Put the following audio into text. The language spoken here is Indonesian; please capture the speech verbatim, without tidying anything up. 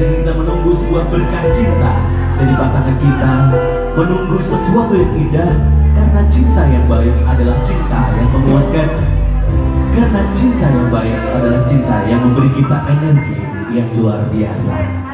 kita menunggu sebuah berkah cinta dari pasangan kita, menunggu sesuatu yang indah, karena cinta yang baik adalah cinta yang menguatkan, karena cinta yang baik adalah cinta yang memberi kita energi yang luar biasa.